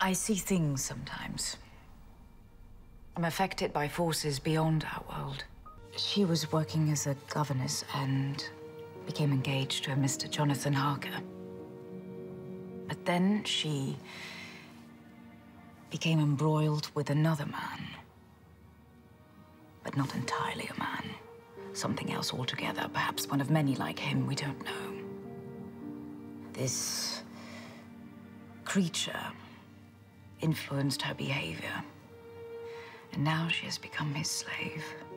I see things sometimes. I'm affected by forces beyond our world. She was working as a governess and became engaged to a Mr. Jonathan Harker. But then she became embroiled with another man. But not entirely a man. Something else altogether, perhaps one of many like him, we don't know. This creature influenced her behavior. And now she has become his slave.